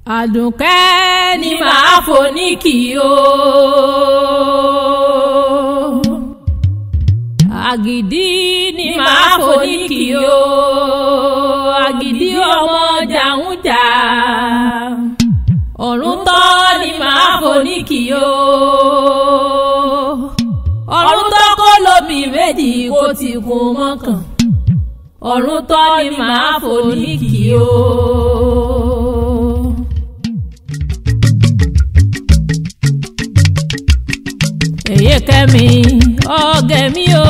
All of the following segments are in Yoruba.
Àdùnkẹ́ ni màá foníkì o. Àgìdì ni màá foníkì o. Àgìdì ọmọ jàújà. Ọ̀run tọ́ ni màá foníkì o. Ọ̀run tọ́ kó lómi méjì kó ti kún mọ́kàn. Ọ̀run tọ́ ni màá foníkì o. Èyí kẹ́mi ọ̀gẹ̀ mi o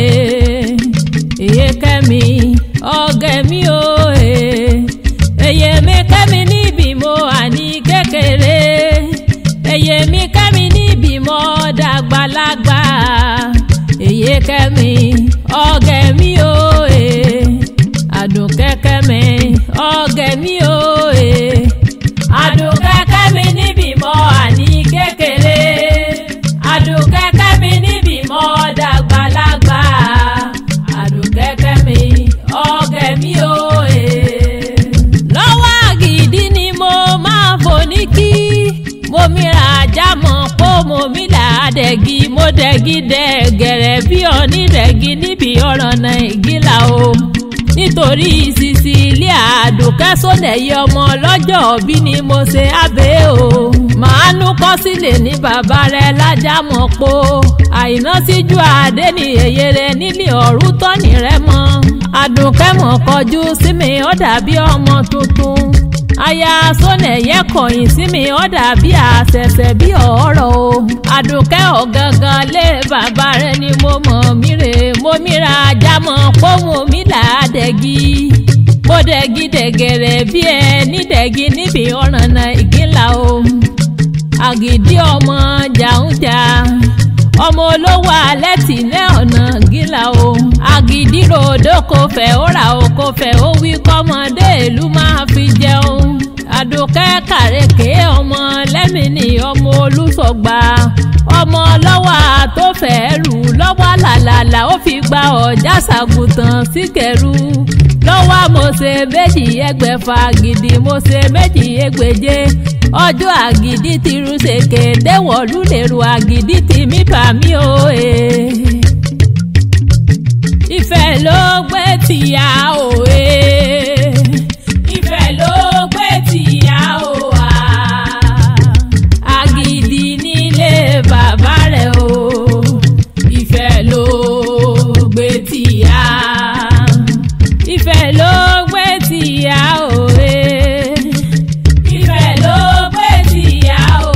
èyí kẹ́mi ọ̀gẹ̀ mi o èyí mi kẹ́mi níbi mo àní kékeré èyí mi kẹ́mi níbi mo dàgbàlagbà èyí kẹ́mi ọ̀gẹ̀ mi o Àdùnkẹ́ kẹ́mi ọ̀gẹ̀ mi o Àdùnkẹ́ kẹ́mi níbi mo àní kékeré. Àdùnkẹ́ kẹ́mi níbi mọ́ dàgbàlagbà Àdùnkẹ́ kẹ́mi ọ̀gẹ̀ mi o lọ́wọ́ Àgìdì ni mo máa foníkì mo mìíràn ajá mọ̀ pé mo mìíràn àdẹ̀gì mo dẹ̀gì dẹ̀gẹ̀rẹ̀ bí onídẹ̀gì níbi ọ̀rọ̀ náà ìgìlà o nítorí Sísílíà Àdùnkẹ́ Sónẹ́yẹ ọmọ lọ́jọ́ òbí ni mo ṣe abẹ́ o màánú kọ́ sílẹ̀ ní bàbá rẹ̀ lájàmọ̀ po àìná síjú àdé ní èyẹ rẹ̀ nílé ọ̀rún tọ́ni rẹ̀ mọ́ Àdùnkẹ́ mọ̀ kọjú sí mi ó dàbí ọmọ tuntun aya Sónẹ́yẹ kọ̀yìn sí mi ó dàbí àṣẹ̀ṣẹ̀ bí ọ̀rọ̀ o Àdùnkẹ́ ọ̀gangan lé bàbá rẹ̀ ni mo mọ̀ mírè mo míra àjàmọ̀ pọ́hùn mi làádẹ́gì mo dẹ̀gì dẹ̀gẹ̀rẹ̀ bí ẹni dẹ̀gì níbi ọ̀ràn náà ìgìlà o Àgìdì ọmọ jàújà ọmọ olówó alẹ́ tì ní ọ̀nà gíla o Àgìdì ròdó kò fẹ́ ó rà ó kò fẹ́ ó wí kọ́mọdé ìlú máa fi jẹun Àdùnkẹ́ kàrèké ọmọ lẹ́mìnì ọmọ olùsọ̀gbà ọmọ lọ́wọ́ tó fẹ́ rù lọ́wọ́ làlàlà ó fi gba ọ̀já ṣàgùtàn síkẹ̀rù lọ́wọ́ mo ṣe méjì ẹgbẹ̀fà Àgìdì mo ṣe méjì ẹgbẹ̀je ọjọ́ Àgìdì ti rú ṣèké déwọ̀lú lèrò Àgìdì ti mí bà mí o Ifẹ̀ ló gbé tìyà o Ifẹ̀ ló gbé tìyà o Àgìdì nílé bàbá rẹ̀ o Ifẹ̀ ló gbé tìyà Ifẹ̀ ló gbé tìyà o Ifẹ̀ ló gbé tìyà o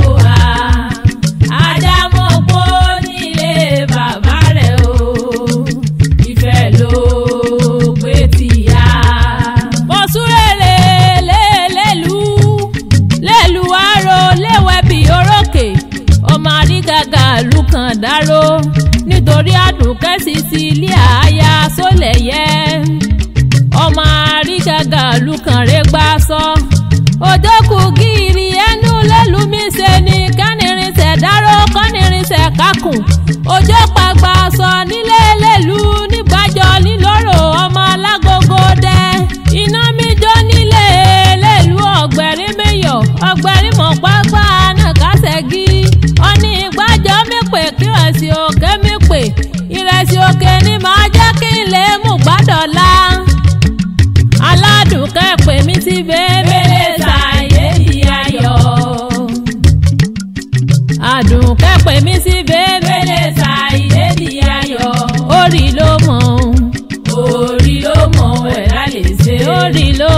Àjàmọ̀pó nílé bàbá rẹ̀ o Ifẹ̀ ló gbé tìyà. Mo súré lẹ́lu àrò léwẹ́ bí orókè ọmọ àrígàgà lùkàn dáró nítorí Àdùnkẹ́ Sísílíà aya Sónẹ́yẹ ọmọ àrígàgà lùkàn rẹ̀ gbá sọ òjòkù gírí ẹnu lẹ́lu mi ṣe ni kánìrìnsẹ̀ dáró kánìrìnsẹ̀ kákùn òjò pàgbà sọ nílé lẹ́lu nígbàjọ nílòrò ọmọ alágogo dẹ iná mi jó nílé lẹ́lu ọ̀gbẹ̀rín mẹ́yọ̀ ọ̀gbẹ̀rín mọ̀ pápá náà kásẹ̀gí ọ̀ní ìgbàjọ mípè kírẹ̀sì òkè mípè ìrẹsì òkè ni màá jẹ́ kí n lè mú gbàdọ̀lá Aládùnkẹ́ pè mí sí bèbèlè ṣàyè di ayọ̀ Àdùnkẹ́ pè mí sí bèbèlè ṣàyè di ayọ̀ orí ló mọ̀ ẹ̀dá lè ṣe orí ló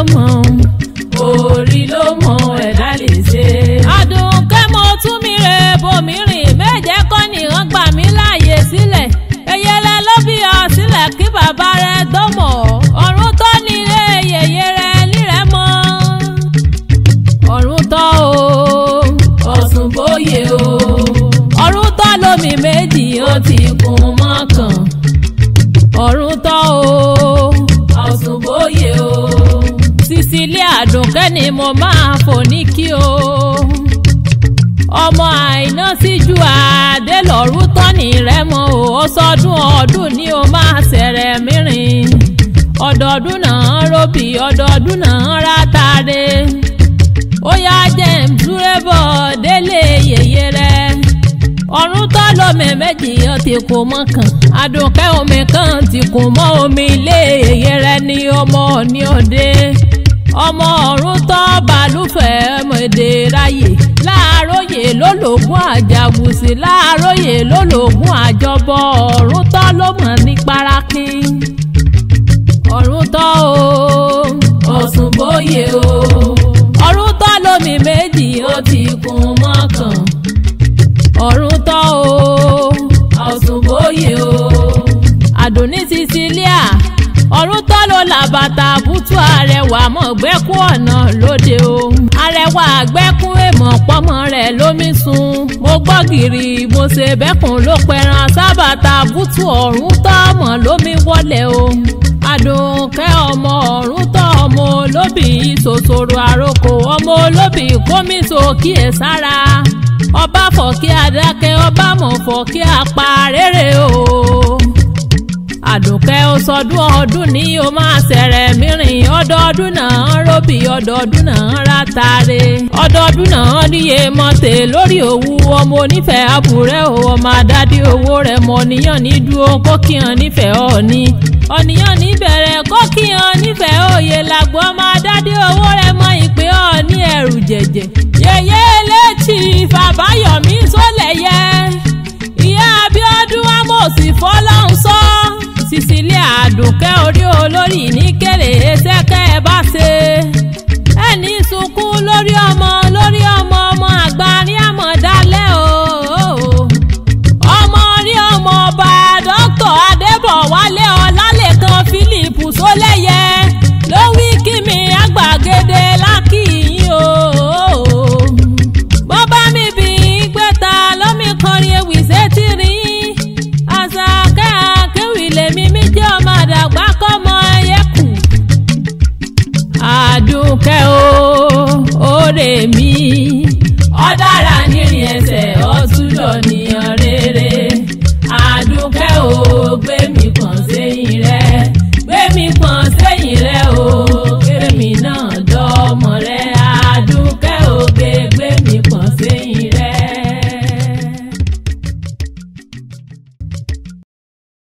mọ̀ ẹ̀dá lè ṣe. Àdùnkẹ́ mo tún mi rè bomi rìn méje kọ́ nìkan gbà mí láàyè sílẹ̀ eyẹlẹ ló bí ọ sílẹ̀ kí bàbá rẹ tó mọ̀ ọ̀run tó nílé yèyé rẹ lírẹ̀ mọ́ ọ̀run tó o Ọ̀ṣun bóyè o ọ̀run tó lómi méjì ó ti kún mọ́kàn ọ̀run tó o Ọ̀ṣun bóyè o Sísílíà Àdùnkẹ́ ni mo máa foníkì o ọmọ àìná síjú àdé lọ́rùn tọ́ni rẹ̀ mọ́ ó sọdún ọdún ni ó máa ṣẹ̀rẹ̀ mìíràn ọdọọdún náà róbì ọdọọdún náà rátàdé ó yá ti kò mọ́ kàn Àdùkẹ́ omi kan ti kò mọ́ omi ilé èyí rẹ ní ọmọ ní òde ọmọ ọ̀run tọ́ balùfẹ́ ọmọdé ráyè láàróyè lólògùn àjàgùsì láàróyè lólògùn àjọbọ ọ̀run tọ́ ló mọ̀ ní parakin ọ̀run tọ́ o Ọ̀ṣùnbóyè o ọ̀run tọ́ lómi méjì ó ti kún mọ́kàn ọ̀run tọ́ o Ọ̀ṣùnbóyè o Àdùnní Sicilia ọ̀run tọ́ ló làbàtà bútú arẹwà mọ̀ gbẹ́kú ọ̀nà lóde o arẹwà gbẹ́kún èèmọ̀ pọ́mọ rẹ̀ lómi sun mo gbọ́ gìrì mo ṣe bẹ́kùn ló pẹran sábàtà bútú ọ̀run tọ́ mọ̀ lómi wọlé o Àdùkẹ́ ọmọ ọ̀run tọ́ ọmọ olóbì ìṣòṣòro àròkò ọmọ olóbì kómìsò kíyè sára ọba fọ̀kí adákẹ́ ọba mọ̀ fọ̀kí apá rere o Àdùkẹ́ ó sọdún ọdún ní o máa ṣẹ̀rẹ̀ mìíràn ọdọọdún náà róbì ọdọọdún náà rátàrẹ ọdọọdún náà níye mọ́tẹ̀ lórí òwú ọmọ onífẹ̀ẹ́ àbúrẹ́ o ọmọ àdádé owó rẹ̀ mọ̀ ọ̀nìyàn ní dúró kókìyàn nífẹ̀ẹ́ ọ̀ní ọ̀nìyàn ní bẹ̀rẹ̀ kókìyàn nífẹ̀ẹ́ òye làgbọ́ ọmọ àdádé owó rẹ̀ mọ̀ ìpè ọ̀ní ẹ̀rù jẹ̀jẹ̀ yẹyẹ létí fàbáyọ̀mí sólẹ̀yẹ ìyá Abíọ́dún amòsì fọlọ́hún sọ Sicilia Àdùkẹ́ orí olórí ní kéré ṣẹ́kẹ́ ẹ bá ṣe ẹni sunkún lórí ọmọ ọmọ àgbà rí àmọ̀dálẹ́ o ọmọ rí ọmọ ọba dókítà Adébọ̀wálé Ọlálẹ́kan Philip Sólẹ́yẹ ló wí kí mi àgbàgede lákìyìn o bọ́ bá mi bí gbẹ́ta lómi kọrin ewì sétí rí Àṣàkẹ́ akéwì lèmi mi jẹ́ ọmọ àdàgbà kọ́mọ ẹyẹ kù Àdùkẹ́ o òrè mi ọ̀dára nírìn ẹsẹ̀